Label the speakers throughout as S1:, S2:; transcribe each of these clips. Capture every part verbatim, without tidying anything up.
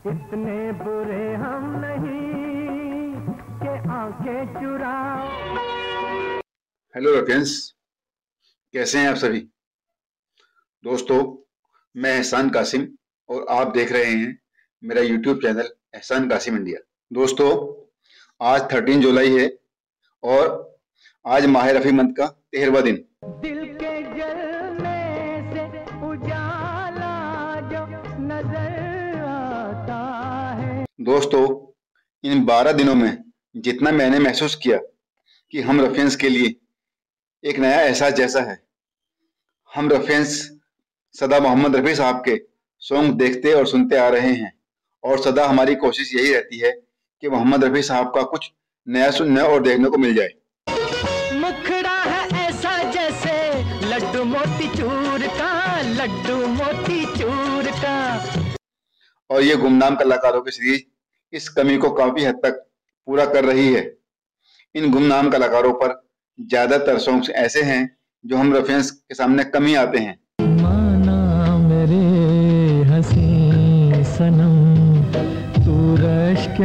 S1: इतने बुरे हम नहीं कि आंखें चुराओ।
S2: हेलो फ्रेंड्स, कैसे हैं आप सभी दोस्तों। मैं एहसान कासिम और आप देख रहे हैं मेरा यूट्यूब चैनल एहसान कासिम इंडिया। दोस्तों, आज तेरह जुलाई है और आज माह रफ़ी मंथ का तेरहवां दिन।
S1: दिल के जलने से उजाला जो नजर आता है।
S2: दोस्तों, इन बारह दिनों में जितना मैंने महसूस किया कि हम रफ़ियंस के लिए एक नया एहसास जैसा है। हम रफ़ियंस सदा मोहम्मद रफ़ी साहब के सॉन्ग देखते और सुनते आ रहे हैं और सदा हमारी कोशिश यही रहती है कि मोहम्मद रफ़ी साहब का कुछ नया सुनने और देखने को मिल जाए।
S1: मुखड़ा है ऐसा जैसे लड्डू मोती चूर का, लड्डू मोती चूर का।
S2: और ये गुमनाम कलाकारों की सीरीज इस कमी को काफी हद तक पूरा कर रही है। इन गुमनाम कलाकारों पर ज्यादातर सॉन्ग्स ऐसे हैं जो हम रफ़ियंस के सामने कम ही आते हैं।
S1: माना मेरे हसीन सनम, तू रश्क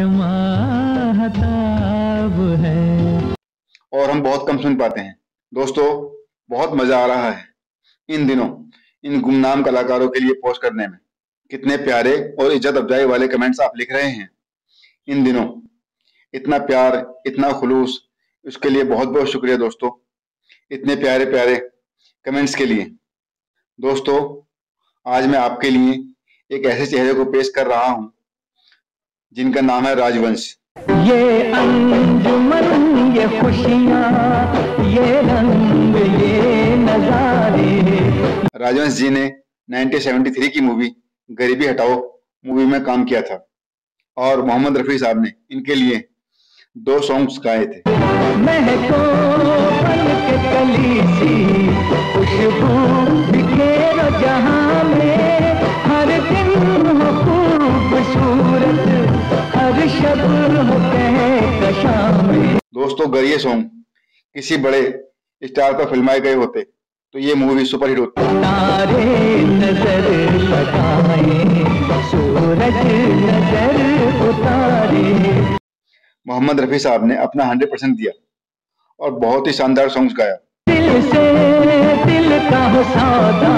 S1: महताब है,
S2: और हम बहुत कम सुन पाते हैं। दोस्तों, बहुत मजा आ रहा है इन दिनों इन गुमनाम कलाकारों के लिए पोस्ट करने में। कितने प्यारे और इज्जत अफजाई वाले कमेंट्स आप लिख रहे हैं इन दिनों। इतना प्यार, इतना खुलूस, उसके लिए बहुत बहुत शुक्रिया दोस्तों, इतने प्यारे प्यारे कमेंट्स के लिए। दोस्तों, आज मैं आपके लिए एक ऐसे चेहरे को पेश कर रहा हूं जिनका नाम है राजवंश।
S1: ये अंजुमन, ये खुशियां, ये रंग, ये नजारे।
S2: राजवंश जी ने उन्नीस सौ तिहत्तर की मूवी गरीबी हटाओ मूवी में काम किया था और मोहम्मद रफ़ी साहब ने इनके लिए दो सॉन्ग्स गाए थे।
S1: महको पल के कली सी खुशबू बिखेरो जहां में, हर दिन हो खूबसूरत, हर शब हो कहकशा में।
S2: दोस्तों, अगर ये सॉन्ग किसी बड़े स्टार पर फिल्माए गए होते तो ये मूवी सुपरहिट होती।
S1: तारे नजर लगाए, सूरज नजर उतारे।
S2: मोहम्मद रफ़ी साहब ने अपना हंड्रेड परसेंट दिया और बहुत ही शानदार सॉन्ग्स गाया।
S1: दिल से दिल का हो सौदा,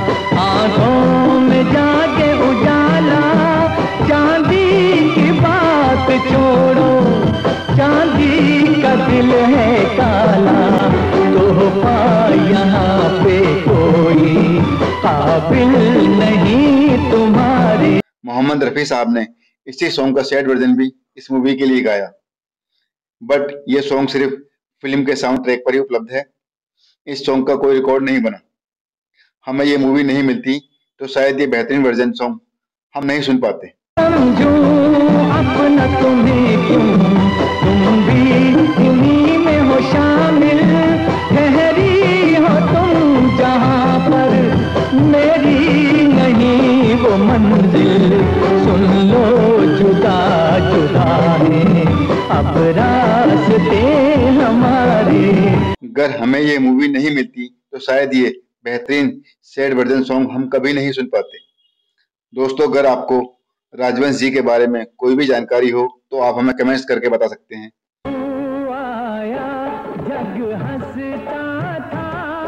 S1: आंखों में जाके उजाला, चांदी की बात छोड़ो, चांदी का दिल है काला, तोहफा यहाँ पे कोई काबिल नहीं तुम्हारे।
S2: मोहम्मद रफ़ी साहब ने इसी सॉन्ग का सैड वर्जन भी इस मूवी के लिए गाया, बट ये सॉन्ग सिर्फ फिल्म के साउंड ट्रैक पर ही उपलब्ध है। इस सॉन्ग का कोई रिकॉर्ड नहीं बना। हमें ये मूवी नहीं मिलती तो शायद ये बेहतरीन वर्जन सॉन्ग हम नहीं सुन पाते।
S1: समझूं अपना तुम्हें क्यों, तुम भी इन्हीं में हो शामिल, ठहरी हो तुम जहाँ पर मेरी नहीं वो मंजिल। सुन लो जुदा जुदा है अब रास्ते हमारे।
S2: अगर हमें ये मूवी नहीं मिलती तो शायद ये बेहतरीन सैड वर्जन सॉन्ग हम कभी नहीं सुन पाते। दोस्तों, अगर आपको राजवंश जी के बारे में कोई भी जानकारी हो तो आप हमें कमेंट्स करके बता सकते हैं।
S1: आया जग हंसता था,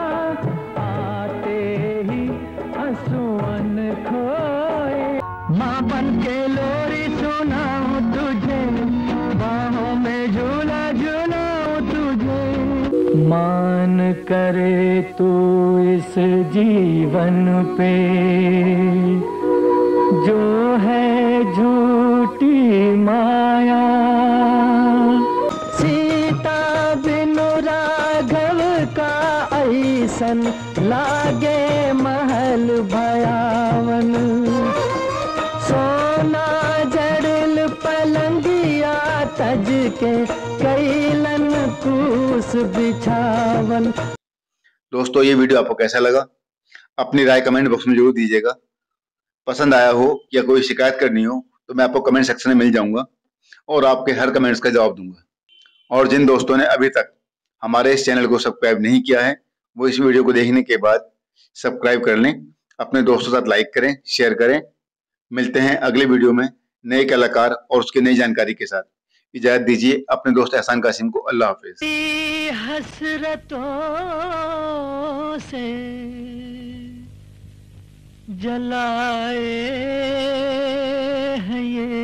S1: आते ही आंसुअन खोए। माँ बन के लोरी सुनाऊं तुझे, बाहों में झूला झूलाऊं तुझे। मान करे तू इस जीवन पे जो है झूठी माया। सीता बिनु राघव का ऐसन लागे महल भयावन, सोना जड़ल पलंगिया तज के कैलन कूस बिछावन।
S2: दोस्तों, ये वीडियो आपको कैसा लगा अपनी राय कमेंट बॉक्स में जरूर दीजिएगा। पसंद आया हो या कोई शिकायत करनी हो तो मैं आपको कमेंट सेक्शन में मिल जाऊंगा और आपके हर कमेंट्स का जवाब दूंगा। और जिन दोस्तों ने अभी तक हमारे इस चैनल को सब्सक्राइब नहीं किया है वो इस वीडियो को देखने के बाद सब्सक्राइब कर लें, अपने दोस्तों के साथ लाइक करें, शेयर करें। मिलते हैं अगले वीडियो में नए कलाकार और उसकी नई जानकारी के साथ। इजाजत दीजिए अपने दोस्त एहसान कासिम को। अल्लाह हाफिज।
S1: हसरतों से जलाए हैं ये,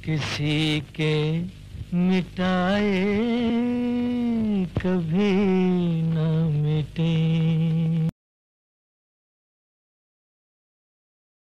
S1: किसी के मिटाए कभी